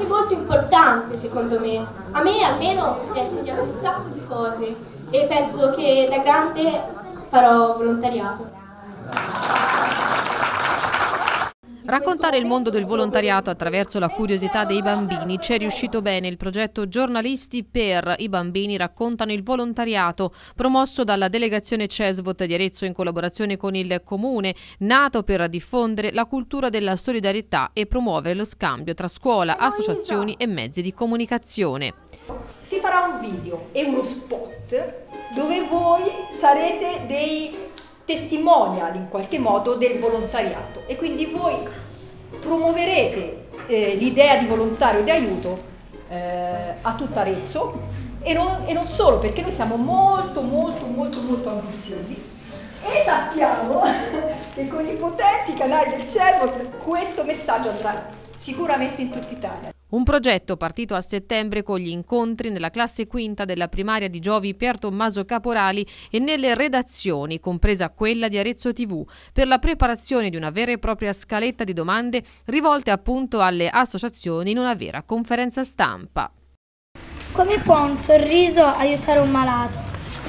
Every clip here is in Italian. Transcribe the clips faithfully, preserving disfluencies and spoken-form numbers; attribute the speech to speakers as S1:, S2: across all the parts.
S1: anche molto importante, secondo me. A me almeno mi ha insegnato un sacco di cose e penso che da grande farò volontariato.
S2: Raccontare il mondo del volontariato attraverso la curiosità dei bambini ci è riuscito bene il progetto Giornalisti per i bambini raccontano il volontariato, promosso dalla delegazione Cesvot di Arezzo in collaborazione con il Comune, nato per diffondere la cultura della solidarietà e promuovere lo scambio tra scuola, associazioni e mezzi di comunicazione.
S3: Si farà un video e uno spot dove voi sarete dei testimonial in qualche modo del volontariato e quindi voi promuoverete eh, l'idea di volontario di aiuto eh, a tutta Arezzo e non, e non solo, perché noi siamo molto molto molto molto ambiziosi e sappiamo che con i potenti canali del Cesvot questo messaggio andrà sicuramente in tutta Italia.
S2: Un progetto partito a settembre con gli incontri nella classe quinta della primaria di Giovi Pier Tommaso Caporali e nelle redazioni, compresa quella di Arezzo tivù, per la preparazione di una vera e propria scaletta di domande rivolte appunto alle associazioni in una vera conferenza stampa.
S4: Come può un sorriso aiutare un malato?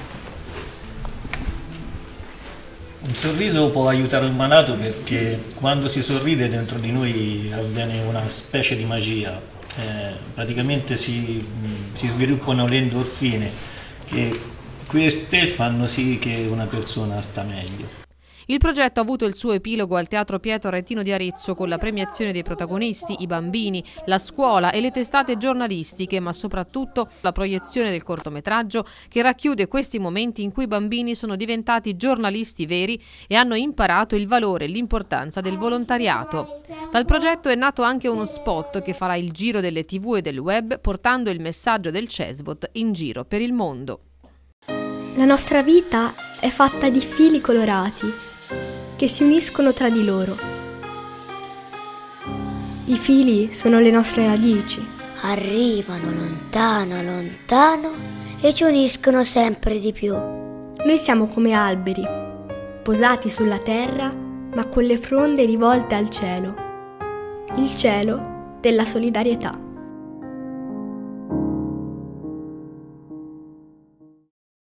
S5: Un sorriso può aiutare il malato perché quando si sorride dentro di noi avviene una specie di magia. Eh, praticamente si, si sviluppano le endorfine che queste fanno sì che una persona sta meglio.
S2: Il progetto ha avuto il suo epilogo al Teatro Pietro Aretino di Arezzo con la premiazione dei protagonisti, i bambini, la scuola e le testate giornalistiche, ma soprattutto la proiezione del cortometraggio che racchiude questi momenti in cui i bambini sono diventati giornalisti veri e hanno imparato il valore e l'importanza del volontariato. Dal progetto è nato anche uno spot che farà il giro delle tivù e del web portando il messaggio del Cesvot in giro per il mondo.
S6: La nostra vita è fatta di fili colorati che si uniscono tra di loro. I fili sono le nostre radici.
S7: Arrivano lontano, lontano e ci uniscono sempre di più.
S6: Noi siamo come alberi, posati sulla terra, ma con le fronde rivolte al cielo. Il cielo della solidarietà.